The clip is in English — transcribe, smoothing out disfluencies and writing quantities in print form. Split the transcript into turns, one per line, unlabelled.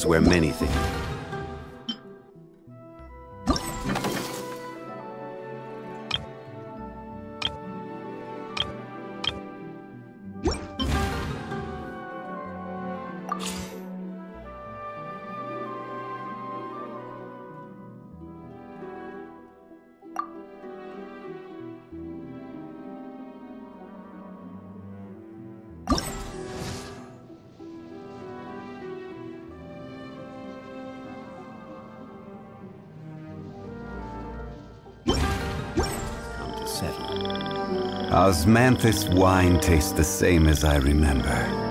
is where many think. Osmanthus wine tastes the same as I remember.